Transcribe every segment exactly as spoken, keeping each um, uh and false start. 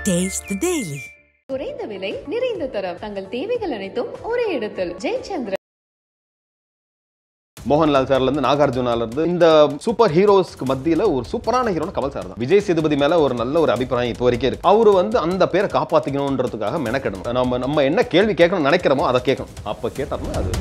Taste the Daily. குறைந்த விலை நிறைந்த தரம் தங்கள் தேவைகள் அனைத்தும் ஒரே இடத்தில் ஜெயச்சந்திரன். மோகன்லால் சார்ல இருந்து நாகார்ஜுனால இருந்து இந்த சூப்பர் ஹீரோஸ்க்கு மத்தியில ஒரு சூப்பரான ஹீரோன்னு கமல் சார் தான். விஜய் சேதுபதி மேல ஒரு நல்ல ஒரு அபிப்பிராயம் இப்போ வரைக்கும் இருக்கு. அவரு வந்து அந்த பேரை காப்பாத்திக்கணும்ன்றதுக்காக மெனக்கெடணும். நம்ம நம்ம என்ன கேள்வி கேட்கணும் நினைக்கிறோமோ அதை கேட்கணும். அப்ப கேட்டாருன்னா அது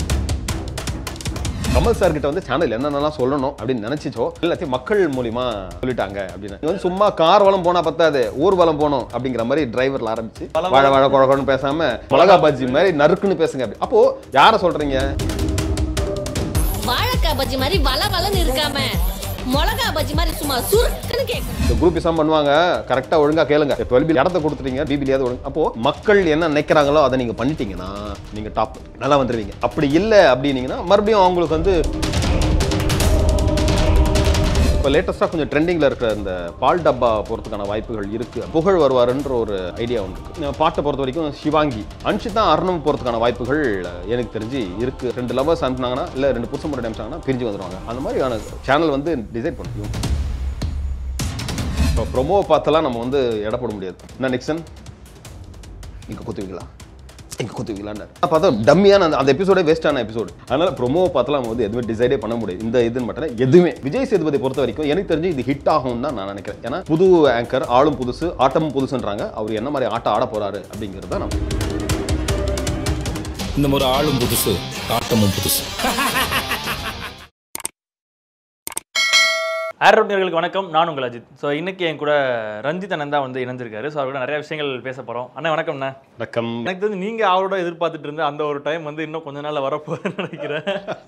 கமல் சார் கிட்ட வந்து சேனல் என்னென்னலாம் சொல்லணும் அப்படின்னு நினைச்சிச்சோ எல்லாத்தையும் மக்கள் மூலியமா சொல்லிட்டாங்க அப்படின்னு. வந்து சும்மா கார் வளம் போனா பத்தாது, ஊர் வளம் போனோம் அப்படிங்கிற மாதிரி டிரைவர்ல ஆரம்பிச்சு வாழ வாழ குழக்கணும்னு பேசாம மிளகா பஜ்ஜி மாதிரி நறுக்குன்னு பேசுங்க அப்படி. அப்போ யார சொல்றீங்க? வாழைக்காய் பஜ்ஜி மாதிரி வள வளன்னு இருக்காம மிளகா பஜ்ஜி மாதிரி சும்மா சுருக்குன்னு கேட்கும். இந்த குரூப் இசம் பண்ணுவாங்க, கரெக்டா ஒழுங்கா கேளுங்க. டுவெல் பி இடத்த கொடுத்துட்டீங்க, பிபிலியாவது ஒழுங்கு. அப்போ மக்கள் என்ன நினைக்கிறாங்களோ அதை நீங்க பண்ணிட்டீங்கன்னா நீங்க டாப் நல்லா வந்துருவீங்க. அப்படி இல்லை அப்படின்னீங்கன்னா மறுபடியும் அவங்களுக்கு வந்து இப்போ லேட்டஸ்டா கொஞ்சம் ட்ரெண்டிங்ல இருக்கிற இந்த பால் டப்பா போறதுக்கான வாய்ப்புகள் இருக்கு. புகழ் வருவாருன்ற ஒரு ஐடியா ஒன்று இருக்கு. பாட்டை பொறுத்த வரைக்கும் சிவாங்கி அன்ஷிதா அர்ணம் போறதுக்கான வாய்ப்புகள் எனக்கு தெரிஞ்சு இருக்கு. ரெண்டு லவர்ஸ் அனுப்புனாங்கன்னா இல்ல ரெண்டு புருஷன் முறை அனுப்பிச்சாங்கன்னா பிரிஞ்சு வந்துருவாங்க. அந்த மாதிரியான சேனல் வந்து டிசைட் பண்ணுவோம். இப்போ ப்ரொமோவை பார்த்தெல்லாம் நம்ம வந்து எடை போட முடியாது. என்ன நிக்சன் இங்கே குத்துவீங்களா இங்கே குத்துவீங்களான்னு பார்த்தா டம்மியான அந்த அந்த எபிசோடே வேஸ்டான எபிசோடு. அதனால ப்ரொமோவை பார்த்தலாம் நம்ம வந்து எதுவுமே டிசைடே பண்ண முடியாது. இந்த இதுன்னு மட்டும் எதுவுமே விஜய் சேதுபதி பொறுத்த வரைக்கும் எனக்கு தெரிஞ்சு இது ஹிட் ஆகும் தான் நான் நினைக்கிறேன். ஏன்னா புது ஆங்கர், ஆளும் புதுசு, ஆட்டமும் புதுசுன்றாங்க. அவர் என்ன மாதிரி ஆட்டம் ஆட போறாரு அப்படிங்கிறது தான் நம்ம இந்த மாதிரி ஆளும் புதுசு ஆட்டமும் புதுசு. ஆரோக்கியர்களுக்கு வணக்கம், நான் உங்கள் அஜித். ஸோ இன்னைக்கு என் கூட ரஞ்சித் அண்ணன் தான் வந்து இணைஞ்சிருக்காரு. ஸோ அவரோட நிறைய விஷயங்கள் பேச போகிறோம். அண்ணா வணக்கம்ண்ணா. வணக்கம். எனக்கு தெரிஞ்சு நீங்கள் அவரோட எதிர்பார்த்துட்டு இருந்த அந்த ஒரு டைம் வந்து இன்னும் கொஞ்ச நாள் வரப்போகுதுன்னு நினைக்கிறேன்.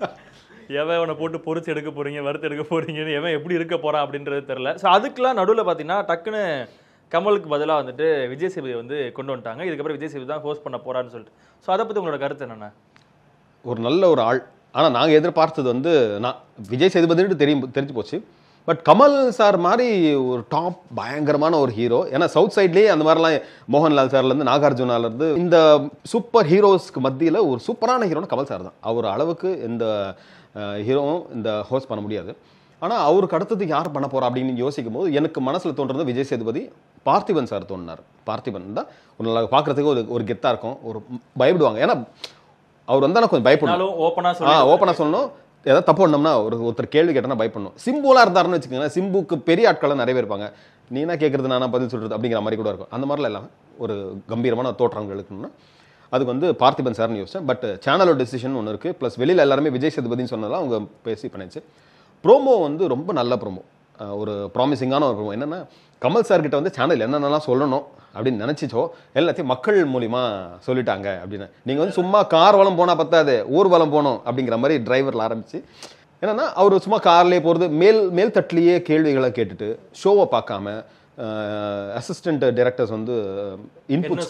எவன் அவனை போட்டு பொறிச்சு எடுக்க போறீங்க, வறுத்து எடுக்க போறீங்கன்னு, எவன் எப்படி இருக்க போறான் அப்படின்றது தெரியல. ஸோ அதுக்கெல்லாம் நடுவில் பார்த்தீங்கன்னா டக்குன்னு கமலுக்கு பதிலாக வந்துட்டு விஜய் சேதுபதி வந்து கொண்டு வந்துட்டாங்க. இதுக்கப்புறம் விஜய் சேதுபதி தான் ஹோஸ்ட் பண்ண போறான்னு சொல்லிட்டு. ஸோ அதை பற்றி உங்களோட கருத்து என்னென்ன? ஒரு நல்ல ஒரு ஆள். ஆனால் நாங்கள் எதிர்பார்த்தது வந்து நான் விஜய் சேதுபதினு தெரியும் தெரிஞ்சு போச்சு. பட் கமல் சார் மாதிரி ஒரு டாப் பயங்கரமான ஒரு ஹீரோ. ஏன்னா சவுத் சைட்லேயே அந்த மாதிரிலாம் மோகன்லால் சார்லேருந்து நாகார்ஜுனாலேருந்து இந்த சூப்பர் ஹீரோஸ்க்கு மத்தியில் ஒரு சூப்பரான ஹீரோன்னு கமல் சார் தான். அவர் அளவுக்கு இந்த ஹீரோவும் இந்த ஹோஸ்ட் பண்ண முடியாது. ஆனால் அவருக்கு அடுத்தது யார் பண்ண போகிறா அப்படின்னு யோசிக்கும் போது எனக்கு மனசில் தோன்றது விஜய் சேதுபதி, பார்த்திபன் சார் தோன்றினார். பார்த்திபன் தான் ஒரு நல்லா பார்க்குறதுக்கு ஒரு ஒரு கெத்தாக இருக்கும், ஒரு பயப்படுவாங்க. ஏன்னா அவர் வந்தால் கொஞ்சம் பயப்படணும், ஓப்பனாக ஓப்பனாக சொல்லணும். ஏதாவது தப்பு பண்ணோம்னா ஒரு ஒருத்தர் கேள்வி கேட்டோன்னா பயப்படணும். சிம்புலாக இருந்தாருன்னு வச்சுக்கோங்களேன், சிம்புக்கு பெரிய ஆட்கள்லாம் நிறைய பேர் இருப்பாங்க. நீனா கேட்குறது நானா பதில் சொல்கிறது அப்படிங்கிற மாதிரி கூட இருக்கும். அந்த மாதிரிலாம் இல்லாமல் ஒரு கம்பீரமான தோற்றங்கள் இருக்குன்னா அதுக்கு வந்து பார்த்திபன் சார்னு யோசிச்சேன். பட் சேனலோட டெசிஷன் ஒன்று இருக்குது. ப்ளஸ் வெளியில் எல்லாருமே விஜய் சேதுபதினு சொன்னதெல்லாம் அவங்க பேசி பண்ணிச்சு. ப்ரோமோ வந்து ரொம்ப நல்ல ப்ரோமோ, ஒரு ப்ராமிசிங்கான ஒரு ப்ரோமோ. என்னென்னா கமல் சார் கிட்ட வந்து சேனல் என்னென்னலாம் சொல்லணும் அப்படின்னு நினச்சிச்சோ எல்லாத்தையும் மக்கள் மூலிமா சொல்லிட்டாங்க அப்படின்னு. நீங்கள் வந்து சும்மா கார் வளம் போனால் பத்தாது, ஊர் வளம் போகணும் அப்படிங்கிற மாதிரி டிரைவரில் ஆரம்பிச்சு என்னென்னா அவர் சும்மா கார்லேயே போகிறது, மேல் மேல் தட்டிலேயே கேள்விகளை கேட்டுட்டு ஷோவை பார்க்காம அசிஸ்டன்ட் டைரக்டர்ஸ் வந்து இன்புட்ஸ்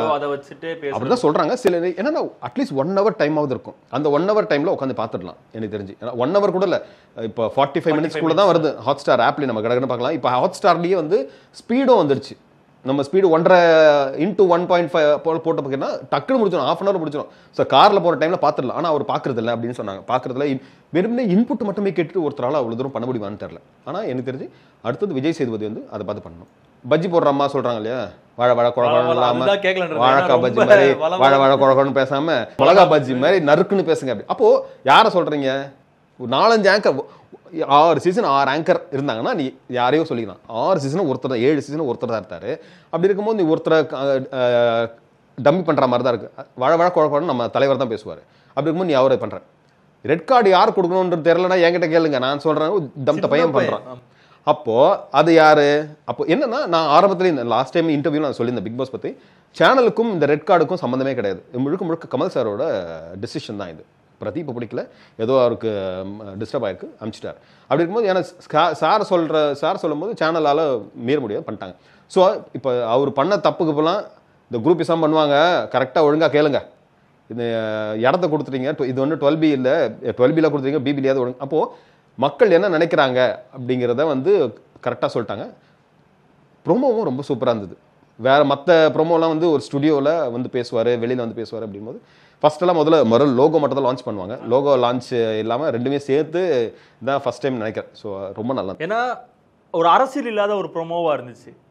அப்படிதான் சொல்றாங்க. சில என்னன்னா அட்லீஸ்ட் ஒன் ஹவர் டைம் ஆகுது இருக்கும். அந்த ஒன் ஹவர் டைம்ல உட்காந்து பார்த்துடலாம் எனக்கு தெரிஞ்சு. ஒன் ஹவர் கூட இல்லை, இப்போ ஃபார்ட்டி ஃபைவ் மினிட்ஸ்க்குள்ள தான் வருது. ஹாட் ஸ்டார் ஆப்லேயே நம்ம கடற்கன்னு பார்க்கலாம். இப்போ ஹாட் ஸ்டார்லேயே வந்து ஸ்பீடும் வந்துருச்சு. நம்ம ஸ்பீடு ஒன்றரை இன்டூ ஒன் பாயிண்ட் ஃபைவ் போட்ட பார்த்தீங்கன்னா டக்குன்னு முடிச்சிடும், ஹாஃப் அன் ஹவர் முடிச்சிடும். ஸோ காரில் போகிற டைமில் பார்த்துடலாம். ஆனால் அவர் பார்க்குறது இல்லை அப்படின்னு சொன்னாங்க. பார்க்குறதுல வெறுமனே இன்புட் மட்டுமே கேட்டுட்டு ஒருத்தரால் அவ்வளோ தூரம் பண்ண முடியுமான்னு தெரியல. ஆனால் எனக்கு தெரிஞ்சு அடுத்தது விஜய் சேதுபதி வந்து அதை பார்த்து பண்ணணும். பஜ்ஜி போடுற அம்மா சொல்கிறாங்க இல்லையா, வாழ வாழ குழக்கணும் இல்லாமல் வாழைக்காய் பஜ்ஜி மாதிரி வாழ வாழ குழக்கணும்னு பேசாமல் மிளகா பஜ்ஜி மாதிரி நறுக்குன்னு பேசுங்க அப்படி. அப்போது யாரை சொல்கிறீங்க? நாலஞ்சு ஆங்கர், ஆறு சீசன் ஆறு ஆங்கர் இருந்தாங்கன்னா நீ யாரையோ சொல்லிக்கலாம். ஆறு சீசனும் ஒருத்தர் தான், ஏழு சீசனும் ஒருத்தர் தான் இருக்காரு. அப்படி இருக்கும்போது நீ ஒருத்தரை டம்மி பண்ணுற மாதிரி தான் இருக்குது. வழ வழ குழப்பம் நம்ம தலைவர் தான் பேசுவார். அப்படி இருக்கும்போது நீ அவரை பண்ணுற ரெட் கார்டு யார் கொடுக்கணுன்றது தெரியலன்னா என்கிட்ட கேளுங்க, நான் சொல்கிறேன் தம்த பையன் பண்ணுறான். அப்போது அது யார்? அப்போ என்னன்னா நான் ஆரம்பத்தில் இந்த லாஸ்ட் டைம் இன்டர்வியூ நான் சொல்லியிருந்தேன் பிக் பாஸ் பற்றி. சேனலுக்கும் இந்த ரெட் கார்டுக்கும் சம்மந்தமே கிடையாது. முழுக்க முழுக்க கமல் சாரோட டிசிஷன் தான் இது. பிரதீப் பிடிக்கல, ஏதோ அவருக்கு டிஸ்டர்ப் ஆயிருக்கு, அனுப்பிச்சிட்டார். அப்படி இருக்கும்போது ஏன்னா சார் சொல்கிற சார் சொல்லும் போது சேனலால் மீற முடியாது, பண்ணிட்டாங்க. ஸோ இப்போ அவர் பண்ண தப்புக்கு போலாம் இந்த குரூப் இசம் பண்ணுவாங்க, கரெக்டாக ஒழுங்காக கேளுங்க. இந்த இடத்த கொடுத்துட்டீங்க, இது வந்து டுவெல் பி இல்லை, டுவெல் பியில் கொடுத்துட்டீங்க, பிபிலியாவது ஒழுங்கு. அப்போது மக்கள் என்ன நினைக்கிறாங்க அப்படிங்கிறத வந்து கரெக்டாக சொல்லிட்டாங்க. ப்ரோமோவும் ரொம்ப சூப்பராக இருந்தது. வேறு மற்ற ப்ரோமோலாம் வந்து ஒரு ஸ்டுடியோவில் வந்து பேசுவார், வெளியில் வந்து பேசுவார். அப்படிங்கும்போது ஃபர்ஸ்டெல்லாம் முதல்ல முதல்ல லோகோ மட்டும் தான் லான்ச் பண்ணுவாங்க. லோகோ லான்ச் இல்லாமல் ரெண்டுமே சேர்த்து தான் ஃபர்ஸ்ட் டைம் நினைக்கிறேன். ஸோ ரொம்ப நல்லா. ஏன்னா ஒரு அரசியல் இல்லாத ஒரு ப்ரோமோவாக இருந்துச்சு.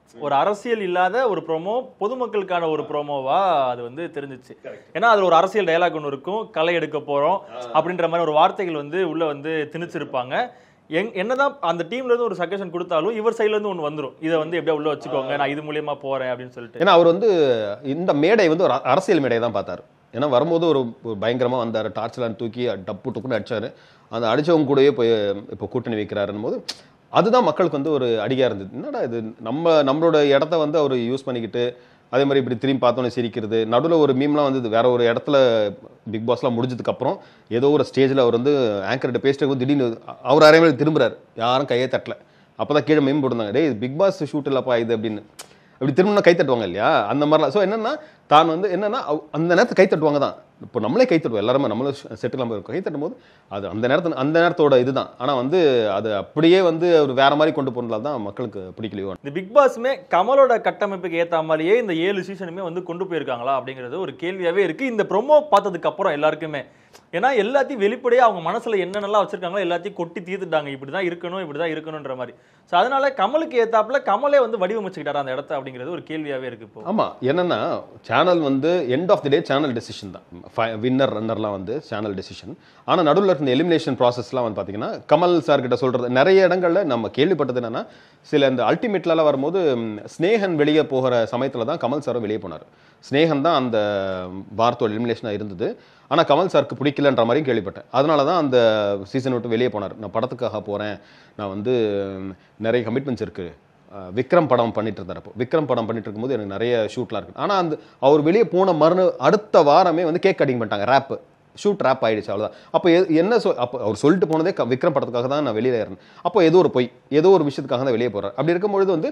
ஒரு அரசியல் இல்லாத ஒரு ப்ரோமோ, பொதுமக்களுக்கான ஒரு ப்ரோமோவா அது வந்து தெரிஞ்சிச்சு. ஏன்னா அதுல ஒரு அரசியல் டயலாக் ஒன்று இருக்கும், களை எடுக்க போறோம் அப்படின்ற மாதிரி ஒரு வார்த்தைகள் வந்து உள்ள வந்து திணிச்சிருப்பாங்க. எங் என்னதான் அந்த டீம்ல இருந்து ஒரு சஜஷன் கொடுத்தாலும் இவர் சைட்ல இருந்து ஒன்று வந்துடும், இதை வந்து எப்படியா உள்ள வச்சுக்கோங்க, நான் இது மூலியமா போறேன் அப்படின்னு சொல்லிட்டு. ஏன்னா அவர் வந்து இந்த மேடை வந்து ஒரு அரசியல் மேடை தான் பார்த்தாரு. ஏன்னா வரும்போது ஒரு பயங்கரமா வந்தாரு, டார்ச்லாம் தூக்கி டப்பு டப்புன்னு அடிச்சாரு. அந்த அடிச்சவங்க கூடயே போய் இப்போ கூட்டணி வைக்கிறாருன்னு போது அதுதான் மக்களுக்கு வந்து ஒரு அடியா இருந்தது. என்னடா இது, நம்ம நம்மளோட இடத்த வந்து அவர் யூஸ் பண்ணிக்கிட்டு அதே மாதிரி இப்படி திரும்பி பார்த்தோன்னே சிரிக்கிறது. நடுவில் ஒரு மீம்லாம் வந்து வேற ஒரு இடத்துல பிக் பாஸ்லாம் முடிஞ்சதுக்கு அப்புறம் ஏதோ ஒரு ஸ்டேஜில் அவர் வந்து ஆங்கர்கிட்ட பேசிட்டு திடீர்னு அவர் அரை மணி திரும்புறாரு, யாரும் கையே தட்டல. அப்போதான் கீழே மீம் போடுறாங்க, டே பிக் பாஸ் ஷூட் இல்லப்பா இது அப்படின்னு. அப்படி திரும்ப கை தட்டுவாங்க இல்லையா, அந்த மாதிரிலாம். ஸோ என்னன்னா தான் வந்து என்னன்னா அந்த நேரத்துக்கு கை தட்டுவாங்க தான். இப்போ நம்மளே கை தட்டுவோம், எல்லாருமே நம்மளும் செட்டுலாம் போயிருக்கோம். கை தட்டும் போது அது அந்த நேரத்தில் அந்த நேரத்தோட இதுதான். ஆனால் வந்து அது அப்படியே வந்து அவர் வேற மாதிரி கொண்டு போனதால தான் மக்களுக்கு பிடிக்கலையோ. இந்த பிக் பாஸுமே கமலோட கட்டமைப்புக்கு ஏற்ற மாதிரியே இந்த ஏழு சீசனுமே வந்து கொண்டு போயிருக்காங்களா அப்படிங்கிறது ஒரு கேள்வியாவே இருக்கு இந்த ப்ரோமோ பார்த்ததுக்கு அப்புறம் எல்லாருக்குமே. ஏன்னா எல்லாத்தையும் வெளிப்படையா அவங்க மனசுல என்னென்னலாம் வச்சிருக்காங்களோ எல்லாத்தையும் கொட்டி தீர்த்துட்டாங்க, இப்படிதான் இருக்கணும் இப்படிதான் இருக்கணும்ன்ற மாதிரி. ஸோ அதனால கமலுக்கு ஏத்தாப்புல கமலே வந்து வடிவமைச்சுக்கிட்டாரு அந்த இடத்த அப்படிங்கிறது ஒரு கேள்வியாவே இருக்கு இப்போ. ஆமா, என்னன்னா சேனல் வந்து end of the day channel decision தான், வின்னர் ரன்னர்லாம் வந்து சேனல் டெசிஷன். ஆனால் நடுவில் இருந்த எலிமினேஷன் ப்ராசஸ்லாம் வந்து பார்த்தீங்கன்னா கமல் சார் கிட்ட சொல்றது நிறைய இடங்கள்ல நம்ம கேள்விப்பட்டது என்னன்னா, சில இந்த அல்டிமேட்லாம் வரும்போது ஸ்னேகன் வெளியே போகிற சமயத்தில் தான் கமல் சாரும் வெளியே போனார். ஸ்னேகன் தான் அந்த வாரத்தோட எலிமினேஷனாக இருந்தது. ஆனால் கமல் சாருக்கு பிடிக்கலன்ற மாதிரியும் கேள்விப்பட்டேன். அதனால தான் அந்த சீசன் விட்டு வெளியே போனார். நான் படத்துக்காக போகிறேன், நான் வந்து நிறைய கமிட்மெண்ட்ஸ் இருக்குது. விக்ரம் படம் பண்ணிட்டு இருந்தார். அப்போ விக்ரம் படம் பண்ணிட்டு இருக்கும்போது எனக்கு நிறைய ஷூட்லாம் இருக்குது. ஆனால் அந்த அவர் வெளியே போன மறுநாள் அடுத்த வாரமே வந்து கேக் கட்டிங் பண்ணிட்டாங்க, ரேப்பு ஷூட் ரேப் ஆகிடுச்சு, அவ்வளோதான். அப்போ என்ன சொல் அப்போ அவர் சொல்லிட்டு போனதே விக்ரம் படத்துக்காக தான் நான் வெளியில் ஏறேன். அப்போ ஏதோ ஒரு பொய், ஏதோ ஒரு விஷயத்துக்காக தான் வெளியே போகிறார். அப்படி இருக்கும்பொழுது வந்து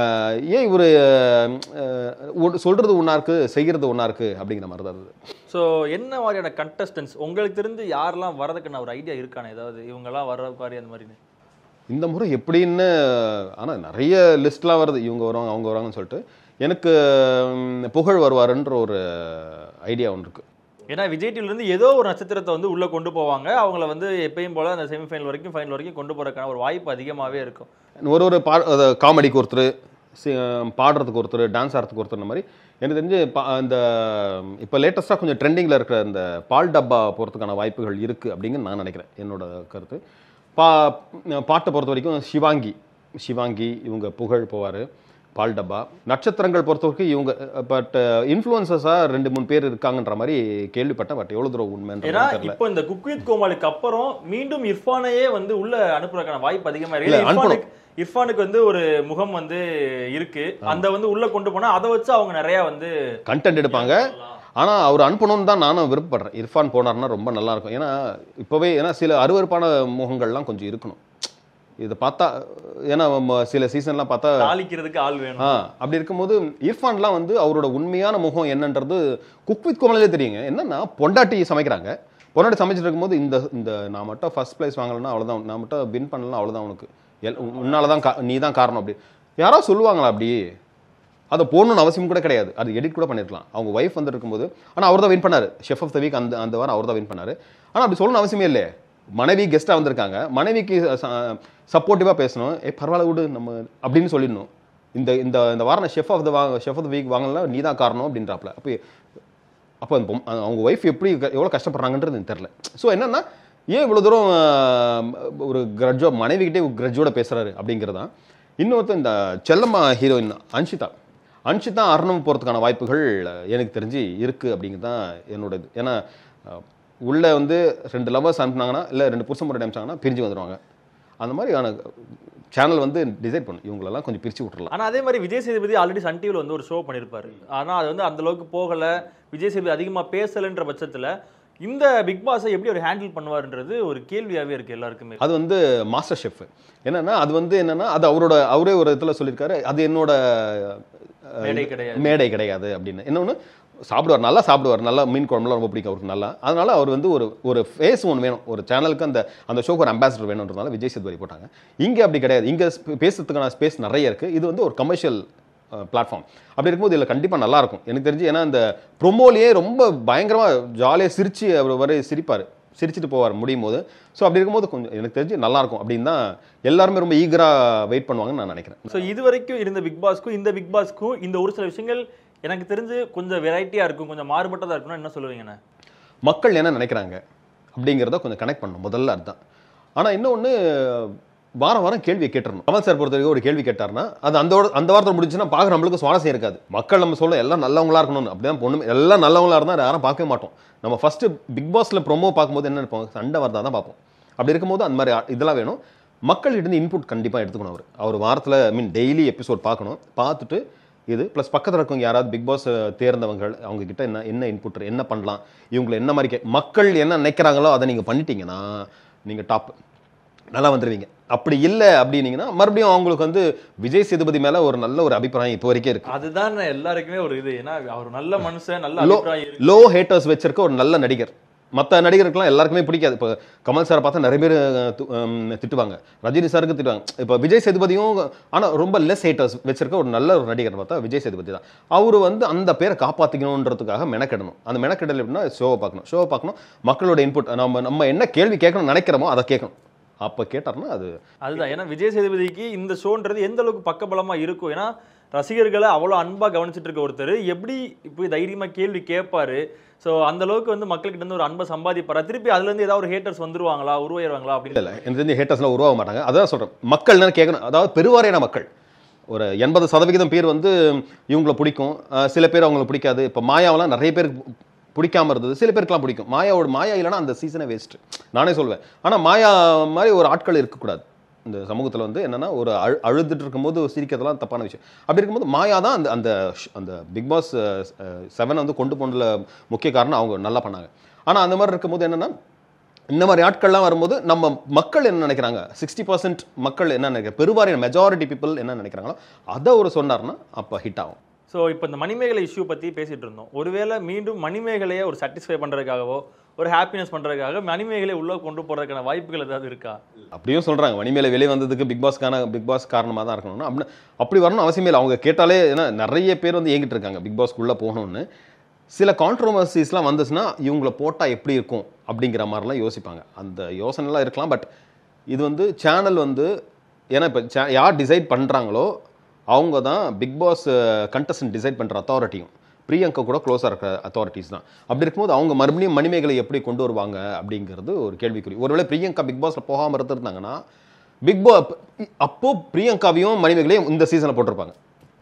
ஏன் இவர் சொல்கிறது ஒன்றா இருக்குது செய்கிறது ஒன்றா இருக்குது அப்படிங்கிற மாதிரி தான் இருக்குது. ஸோ என்ன மாதிரியான கண்டஸ்டன்ஸ் உங்களுக்கு தெரிஞ்சு யாரெல்லாம் வரதுக்கு நான் ஒரு ஐடியா இருக்கானே, ஏதாவது இவங்கெல்லாம் வர்ற மாதிரி அந்த மாதிரி இந்த முறை எப்படின்னு? ஆனால் நிறைய லிஸ்ட்லாம் வருது, இவங்க வருவாங்க அவங்க வருவாங்கன்னு சொல்லிட்டு. எனக்கு புகழ் வருவாருன்ற ஒரு ஐடியா ஒன்று இருக்குது. ஏன்னா விஜய் டிவிலேருந்து ஏதோ ஒரு நட்சத்திரத்தை வந்து உள்ளே கொண்டு போவாங்க, அவங்கள வந்து எப்பயும் போல் அந்த செமிஃபைனல் வரைக்கும் ஃபைனல் வரைக்கும் கொண்டு போகிறதுக்கான ஒரு வாய்ப்பு அதிகமாகவே இருக்கும். ஒரு ஒரு பா காமெடிக்கு ஒருத்தர், பாடுறதுக்கு ஒருத்தர், டான்ஸ் ஆடுறதுக்கு ஒருத்தர், மாதிரி எனக்கு தெரிஞ்சு இந்த இப்போ லேட்டஸ்ட்டாக கொஞ்சம் ட்ரெண்டிங்கில் இருக்கிற இந்த பால் டப்பா போகிறதுக்கான வாய்ப்புகள் இருக்குது அப்படிங்கன்னு நான் நினைக்கிறேன், என்னோட கருத்து. பா பாட்டை பொறுத்த வரைக்கும் சிவாங்கி சிவாங்கி இவங்க புகழ் போவார், பால் டப்பா. நட்சத்திரங்கள் பொறுத்த வரைக்கும் இவங்க பட் இன்ஃப்ளூயன்சஸாக ரெண்டு மூணு பேர் இருக்காங்கன்ற மாதிரி கேள்விப்பட்டேன். பட் எவ்வளோ தூரம் உண்மைன்னு தெரியல. இப்போ இந்த குக் வித் கோமாளிக்கு அப்புறம் மீண்டும் இர்ஃபானையே வந்து உள்ள அனுப்புறதுக்கான வாய்ப்பு அதிகமாக இருக்கு. இர்ஃபானுக்கு வந்து ஒரு முகம் வந்து இருக்கு, அந்த வந்து உள்ள கொண்டு போனா அதை வச்சு அவங்க நிறைய வந்து கண்டென்ட் எடுப்பாங்க. ஆனால் அவர் அனுப்பணும்னு தான் நானும் விருப்பப்படுறேன். இர்ஃபான் போனார்னா ரொம்ப நல்லா இருக்கும். ஏன்னா இப்போவே ஏன்னா சில அருவருப்பான முகங்கள்லாம் கொஞ்சம் இருக்கணும் இதை பார்த்தா. ஏன்னா சில சீசன்லாம் பார்த்தா தாளிக்கிறதுக்கு ஆள் வேணும். ஆ அப்படி இருக்கும்போது இர்ஃபான்லாம் வந்து அவரோட உண்மையான முகம் என்னன்றது குக் வித் கோமாளிலே தெரியுங்க. என்னன்னா பொண்டாட்டி சமைக்கிறாங்க, பொண்டாட்டி சமைச்சிட்டு இருக்கும்போது இந்த இந்த நான் மட்டும் ஃபர்ஸ்ட் பிளேஸ் வாங்கலைன்னா அவ்வளோதான், நான் மட்டும் வின் பண்ணலாம் அவ்வளோதான், உனக்கு எல் உன்னால தான் கா நீ தான் காரணம் அப்படி யாரோ சொல்லுவாங்களா? அப்படி அதை போடணும்னு அவசியம் கூட கிடையாது, அது எடிட் கூட பண்ணிருக்கலாம். அவங்க ஒய்ஃப் வந்து இருக்கும்போது. ஆனால் அவர் தான் வின் பண்ணார், ஷெஃப் ஆஃப் த வீக் அந்த அந்த வாரம் அவர் தான் வின் பண்ணார். ஆனால் அப்படி சொல்லணும்னு அவசியமே இல்லை. மனைவி கெஸ்ட்டாக வந்திருக்காங்க, மனைவிக்கு சப்போர்ட்டிவாக பேசணும், ஏ பரவாயில்ல விடு நம்ம அப்படின்னு சொல்லிடணும். இந்த இந்த இந்த வாரம் ஷெஃப் ஆஃப் த வாங்க ஷெஃப் ஆஃப் த வீக் வாங்கலாம் நீ தான் காரணம் அப்படின்றாப்ல. அப்போ அப்போ அவங்க ஒய்ஃப் எப்படி எவ்வளோ கஷ்டப்படுறாங்கன்றது எனக்கு தெரில. ஸோ என்னென்னா ஏன் இவ்வளோ தூரம் ஒரு கிரட்ஜோ மனைவிக்கிட்டே கிரட்ஜோட பேசுகிறாரு அப்படிங்கிறதான். இன்னொருத்தர் இந்த செல்லம்மா ஹீரோயின் அன்ஷிதா அன்ஷிதா அர்ணவ் போகிறதுக்கான வாய்ப்புகள் எனக்கு தெரிஞ்சு இருக்குது அப்படிங்கிறது தான் என்னோட இது. ஏன்னா உள்ளே வந்து ரெண்டு லவர்ஸ் அனுப்புனாங்கன்னா இல்லை ரெண்டு புருஷன் முறை அனுப்பிச்சாங்கன்னா பிரிஞ்சு வந்துடுவாங்க. அந்த மாதிரியான சேனல் வந்து டிசைட் பண்ணும் இவங்களெல்லாம் கொஞ்சம் பிரித்து விட்டுறலாம். ஆனால் அதே மாதிரி விஜய் சேதுபதி ஆல்ரெடி சன் டிவியில் வந்து ஒரு ஷோ பண்ணியிருப்பாரு, ஆனால் அது வந்து அந்தளவுக்கு போகலை, விஜய் சேதுபதி அதிகமாக பேசலைன்ற பட்சத்தில் இந்த பிக் பாஸை எப்படி ஒரு ஹேண்டில் பண்ணுவார்ன்றது ஒரு கேள்வியாகவே இருக்குது எல்லாருக்குமே. அது வந்து மாஸ்டர் ஷெஃப் என்னன்னா அது வந்து என்னன்னா அது அவரோட அவரே ஒரு இதில் சொல்லியிருக்காரு, அது என்னோட மேடை கிடையாது மேடை கிடையாது அப்படின்னு. இன்னொன்று சாப்பிடுவார், நல்லா சாப்பிடுவார், நல்லா மீன் குழம்புலாம் ரொம்ப பிடிக்கும் அவருக்கு நல்லா. அதனால அவர் வந்து ஒரு ஒரு ஃபேஸ் ஒன்று வேணும், ஒரு சேனலுக்கு அந்த அந்த ஷோக்கு ஒரு அம்பாசிடர் வேணுன்றதுனால விஜய் சேதுபதி போட்டாங்க. இங்கே அப்படி கிடையாது, இங்கே பேசுறதுக்கான ஸ்பேஸ் நிறைய இருக்குது. இது வந்து ஒரு கமர்ஷியல் பிளாட்ஃபார்ம். அப்படி இருக்கும்போது இதில் கண்டிப்பாக நல்லாயிருக்கும் எனக்கு தெரிஞ்சு. ஏன்னா இந்த ப்ரொமோலேயே ரொம்ப பயங்கரமாக ஜாலியாக சிரித்து அவர் வரை சிரிப்பார். சிரிச்சுட்டு போவார் முடியும் போது. ஸோ அப்படி இருக்கும்போது கொஞ்சம் எனக்கு தெரிஞ்சு நல்லாயிருக்கும் அப்படின்னு தான் எல்லாருமே ரொம்ப ஈகராக வெயிட் பண்ணுவாங்கன்னு நான் நினைக்கிறேன். ஸோ இது வரைக்கும் இருந்த பிக் பாஸ்க்கும் இந்த பிக் பாஸ்க்கும் இந்த ஒரு சில விஷயங்கள் எனக்கு தெரிஞ்சு கொஞ்சம் வெரைட்டியாக இருக்கும், கொஞ்சம் மாறுபட்டதாக இருக்கும்னா என்ன சொல்லுவீங்கண்ணே? மக்கள் என்ன நினைக்கிறாங்க அப்படிங்கிறத கொஞ்சம் கனெக்ட் பண்ணணும், முதல்ல அதுதான். ஆனால் இன்னொன்று, வாரம் வாரம் கேள்வியை கேட்டுறணும். கமல் சார் பொறுத்த வரைக்கும் ஒரு கேள்வி கேட்டார்னா அது அந்த அந்த வாரத்தில் முடிஞ்சுன்னா பார்க்க நம்மளுக்கு சுவாரஸ்யம் இருக்காது. மக்கள் நம்ம சொல்ல எல்லாம் நல்லவங்களா இருக்கணும்னு, அப்படிதான் பொண்ணு எல்லாம் நல்லவங்களா இருந்தால் யாரும் பார்க்கவே மாட்டோம். நம்ம ஃபர்ஸ்ட் பிக் பாஸ்ல ப்ரோமோ பார்க்கும்போது என்ன நினைப்போம், சண்டை வரதா தான் பார்ப்போம். அப்படி இருக்கும்போது அந்த மாதிரி இதெல்லாம் வேணும். மக்கள்கிட்ட இன்புட் கண்டிப்பாக எடுத்துக்கணும். அவர் அவர் வாரத்தில் ஐ மீன் டெய்லி எபிசோட் பார்க்கணும். பார்த்துட்டு இது ப்ளஸ் பக்கத்தில் இருக்கவங்க யாராவது பிக் பாஸ் தேர்ந்தவங்க அவங்க கிட்ட என்ன என்ன இன்புட் என்ன பண்ணலாம், இவங்களை என்ன மாதிரி கே மக்கள் என்ன நினைக்கிறாங்களோ அதை நீங்கள் பண்ணிட்டீங்கன்னா நீங்கள் டாப் நல்லா வந்துடுவீங்க. அப்படி இல்லை அப்படின்னீங்கன்னா மறுபடியும் அவங்களுக்கு வந்து விஜய் சேதுபதி மேல ஒரு நல்ல ஒரு அபிப்பிராயம் இப்போ வரைக்கும் இருக்கு. அதுதான் எல்லாருக்குமே ஒரு இது, ஏன்னா அவர் நல்ல மனுஷன், நல்ல அபிப்பிராயம், லோ ஹேட்டர்ஸ் வச்சிருக்க ஒரு நல்ல நடிகர். மற்ற நடிகருக்குலாம் எல்லாருக்குமே பிடிக்காது. இப்போ கமல் சாரை பார்த்தா நிறைய பேர் திட்டுவாங்க, ரஜினி சாருக்கு திட்டுவாங்க. இப்போ விஜய் சேதுபதியும் ஆனால் ரொம்ப லெஸ் ஹேட்டர்ஸ் வச்சிருக்க ஒரு நல்ல ஒரு நடிகர் பார்த்தா விஜய் சேதுபதி தான். அவர் வந்து அந்த பேரை காப்பாற்றிக்கணுன்றதுக்காக மெனக்கெடணும். அந்த மெனக்கெடல் எப்படின்னா ஷோவை பார்க்கணும், ஷோவை பார்க்கணும், மக்களோட இன்புட் நம்ம நம்ம என்ன கேள்வி கேட்கணும்னு நினைக்கிறோமோ அதை கேட்கணும். அப்போ கேட்டார்னா அது அதுதான். ஏன்னா விஜய் சேதுபதிக்கு இந்த ஷோன்றது எந்த அளவுக்கு பக்கபலமா இருக்கும், ஏன்னா ரசிகர்களை அவ்வளோ அன்பா கவனிச்சுட்டு இருக்க ஒருத்தர் எப்படி இப்போ தைரியமா கேள்வி கேட்பாரு. ஸோ அந்த அளவுக்கு வந்து மக்கள்கிட்ட இருந்து ஒரு அன்பை சம்பாதிப்பாரா, திருப்பி அதுல இருந்து ஏதாவது ஒரு ஹேட்டர்ஸ் வந்துருவாங்களா, உருவாயிருவாங்களா அப்படின்னு இல்லை. எனக்கு தெரிஞ்சு ஹேட்டர்ஸ்லாம் உருவாக மாட்டாங்க. அதான் சொல்கிறேன், மக்கள் என்ன கேட்கணும். அதாவது பெருவாரியான மக்கள் ஒரு எண்பது சதவிகிதம் பேர் வந்து இவங்களை பிடிக்கும், சில பேர் அவங்களுக்கு பிடிக்காது. இப்போ மாயாவெல்லாம் நிறைய பேர் பிடிக்காம இருந்தது, சில பேருக்குலாம் பிடிக்கும். மாயாவோட மாயா இல்லைனா அந்த சீசனை வேஸ்ட் நானே சொல்வேன். ஆனால் மாயா மாதிரி ஒரு ஆட்கள் இருக்கக்கூடாது இந்த சமூகத்தில். வந்து என்னன்னா ஒரு அழு அழுதுட்டு இருக்கும்போது சிரிக்கிறதுலாம் தப்பான விஷயம். அப்படி இருக்கும்போது மாயா தான் அந்த அந்த அந்த பிக் பாஸ் செவனை வந்து கொண்டு போனதுல முக்கிய காரணம். அவங்க நல்லா பண்ணாங்க. ஆனால் அந்த மாதிரி இருக்கும்போது என்னன்னா இந்த மாதிரி ஆட்கள்லாம் வரும்போது நம்ம மக்கள் என்ன நினைக்கிறாங்க, சிக்ஸ்டி பர்சன்ட் மக்கள் என்ன நினைக்கிறாங்க, பெருவாரியான மெஜாரிட்டி பீப்புள் என்ன நினைக்கிறாங்களோ அதை ஒரு சொன்னார்னா அப்போ ஹிட் ஆகும். ஸோ இப்போ இந்த மணிமேகலை இஷ்யூ பற்றி பேசிகிட்டு இருந்தோம். ஒருவேளை மீண்டும் மணிமேகலையை ஒரு சாட்டிஸ்ஃபை பண்ணுறதுக்காகவோ ஒரு ஹாப்பினஸ் பண்ணுறதுக்காக மணிமேகலை உள்ளே கொண்டு போகிறதுக்கான வாய்ப்புகள் ஏதாவது இருக்கா? அப்படியும் சொல்கிறாங்க, மணிமேகலை வெளியே வந்ததுக்கு பிக் பாஸ்க்கான பிக் பாஸ் காரணமாக தான் இருக்கணும்னா அப்படி அப்படி வரணும் அவசியமே இல்லை. அவங்க கேட்டாலே ஏன்னா நிறைய பேர் வந்து ஏங்கிட்டு இருக்காங்க பிக் பாஸ்க்குள்ளே போகணும்னு. சில கான்ட்ரோவர்சிஸ்லாம் வந்துச்சுன்னா இவங்களை போட்டால் எப்படி இருக்கும் அப்படிங்கிற மாதிரிலாம் யோசிப்பாங்க. அந்த யோசனைலாம் இருக்கலாம். பட் இது வந்து சேனல் வந்து ஏன்னா இப்போ சே யார் டிசைட் பண்ணுறாங்களோ அவங்க தான் பிக் பாஸ் கண்டஸ்டன்ட் டிசைட் பண்ணுற அத்தாரிட்டியும் பிரியங்கா கூட க்ளோஸாக இருக்கிற அத்தாரிட்டிஸ் தான். அப்படி இருக்கும்போது அவங்க மறுபடியும் மணிமேகலை எப்படி கொண்டு வருவாங்க அப்படிங்கிறது ஒரு கேள்விக்குறி. ஒருவேளை பிரியங்கா பிக் பாஸில் போகாமல் இருந்திருந்தாங்கன்னா பிக் பாஸ் அப்போ பிரியங்காவையும் மணிமேகலையும் இந்த சீசனில் போட்டிருப்பாங்க.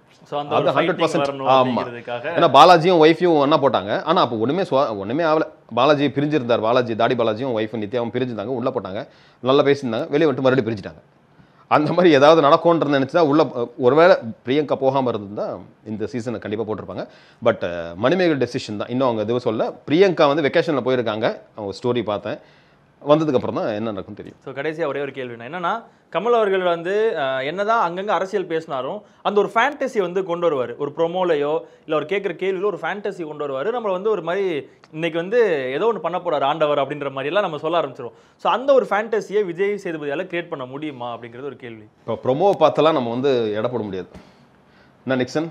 அது ஹண்ட்ரட் பர்சன்ட் ஆமாம். ஏன்னா பாலாஜியும் ஒய்ஃபையும் ஒன்றா போட்டாங்க. ஆனால் அப்போ ஒன்றுமே ஒன்றுமே ஆகலை. பாலாஜி பிரிஞ்சிருந்தார், பாலாஜி தாடி பாலாஜியும் ஒய்ஃபும் நித்யாவும் பிரிஞ்சிருந்தாங்க, உள்ளே போட்டாங்க, நல்லா பேசியிருந்தாங்க, வெளியே வந்துட்டு மறுபடியும் பிரிஞ்சுட்டாங்க. அந்த மாதிரி ஏதாவது நடக்கும்ன்றது நினச்சிதான் உள்ள ஒருவேளை பிரியங்கா போகாமல் இருந்திருந்தா இந்த சீசனை கண்டிப்பாக போட்டிருப்பாங்க. பட் மணிமேகல் டெசிஷன் தான். இன்னும் அவங்க எதுவும் சொல்ல. பிரியங்கா வந்து வெக்கேஷனில் போயிருக்காங்க, அவங்க ஸ்டோரி பார்த்தேன், வந்ததுக்கப்புறம் தான் என்ன நடக்கும் தெரியும். ஸோ கடைசியாக ஒரே ஒரு கேள்வினா என்னன்னா, கமல் அவர்கள் வந்து என்னதான் அங்கங்கே அரசியல் பேசினாலும் அந்த ஒரு ஃபேண்டசி வந்து கொண்டு வருவார். ஒரு ப்ரொமோலையோ இல்லை ஒரு கேட்குற கேள்வியிலோ ஒரு ஃபேண்டசி கொண்டு வருவார். நம்மளை வந்து ஒரு மாதிரி இன்னைக்கு வந்து ஏதோ ஒன்று பண்ண போகிறார் ஆண்டவர் அப்படின்ற மாதிரிலாம் நம்ம சொல்ல ஆரம்பிச்சிடும். ஸோ அந்த ஒரு ஃபேண்டசியை விஜய் சேதுபதியால் கிரியேட் பண்ண முடியுமா அப்படிங்கிறது ஒரு கேள்வி. இப்போ ப்ரொமோவை பார்த்தெல்லாம் நம்ம வந்து எடை போட முடியாது. என்ன நிக்சன்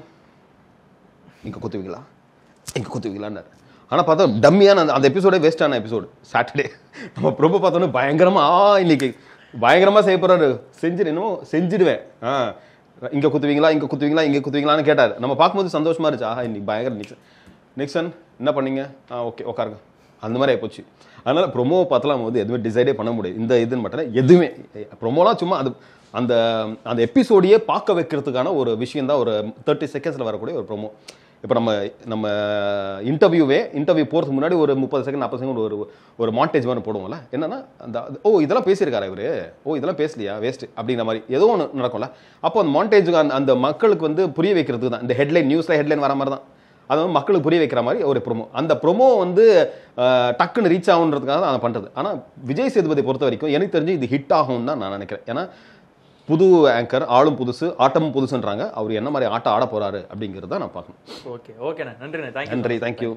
இங்கே குத்துவீங்களா இங்கே குத்துவீங்களான்னாரு. ஆனால் பார்த்தா டம்மியான அந்த அந்த எபிசோடே வேஸ்டான எபிசோடு. சாட்டர்டே நம்ம ப்ரொமோ பார்த்தோன்னே பயங்கரமாக ஆ இன்னைக்கு பயங்கரமாக செய்ய போகிறாரு, செஞ்சிடு இன்னும் செஞ்சிடுவேன், ஆ இங்கே குத்துவீங்களா இங்கே குத்துவீங்களா இங்கே குத்துவீங்களான்னு கேட்டார். நம்ம பார்க்கும்போது சந்தோஷமா இருந்துச்சு, ஆஹா இன்னைக்கு பயங்கர நிக்சன் நிக்சன் என்ன பண்ணீங்க, ஆ ஓகே உட்காருங்க, அந்த மாதிரி ஆகிப்போச்சு. அதனால் ப்ரொமோவை பார்த்தலாம் நம்ம வந்து எதுவுமே டிசைடே பண்ண முடியாது. இந்த இதுன்னு மட்டும் எதுவுமே ப்ரொமோலாம் சும்மா அது அந்த அந்த எபிசோடையே பார்க்க வைக்கிறதுக்கான ஒரு விஷயம் தான். ஒரு தேர்ட்டி செகண்ட்ஸில் வரக்கூடிய ஒரு ப்ரொமோ. இப்போ நம்ம நம்ம இன்டர்வியூவே இன்டர்வியூ போகிறதுக்கு முன்னாடி ஒரு முப்பது செகண்ட் நாற்பது செகண்ட் ஒரு ஒரு மாண்டேஜ் மாதிரி போடுவோம்ல. என்னன்னா அந்த ஓ இதெல்லாம் பேசியிருக்காரு இவர், ஓ இதெல்லாம் பேசலையா வேஸ்ட் அப்படிங்கிற மாதிரி ஏதோ ஒன்று நடக்கும்ல. அப்போ அந்த மாண்டேஜுக்கு அந்த அந்த மக்களுக்கு வந்து புரிய வைக்கிறதுக்கு தான் இந்த ஹெட்லைன் நியூஸில் ஹெட்லைன் வர மாதிரி தான். அதை வந்து மக்களுக்கு புரிய வைக்கிற மாதிரி ஒரு ப்ரொமோ. அந்த ப்ரொமோ வந்து டக்குன்னு ரீச் ஆகுன்றதுக்காக தான் அதை பண்ணுறது. ஆனால் விஜய் சேதுபதி பொறுத்த வரைக்கும் எனக்கு தெரிஞ்சு இது ஹிட் ஆகும் தான் நான் நினைக்கிறேன். ஏன்னா புது ஆங்கர், ஆளும் புதுசு, ஆட்டமும் புதுசுன்றாங்க. அவர் என்ன மாதிரி ஆட்டம் ஆட போறாரு அப்படிங்கிறத நான் பார்க்கணும். ஓகே ஓகேண்ணா, நன்றி நன்றி, தேங்க்யூ.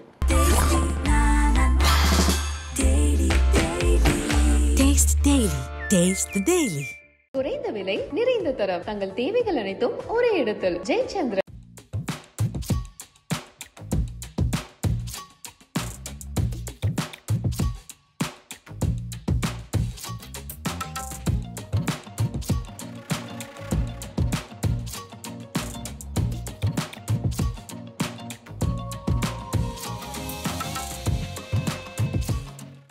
குறைந்த விலை நிறைந்த தரம், தங்கள் தேவைகள் அனைத்தும் ஒரே இடத்தில். ஜெயச்சந்திரன்.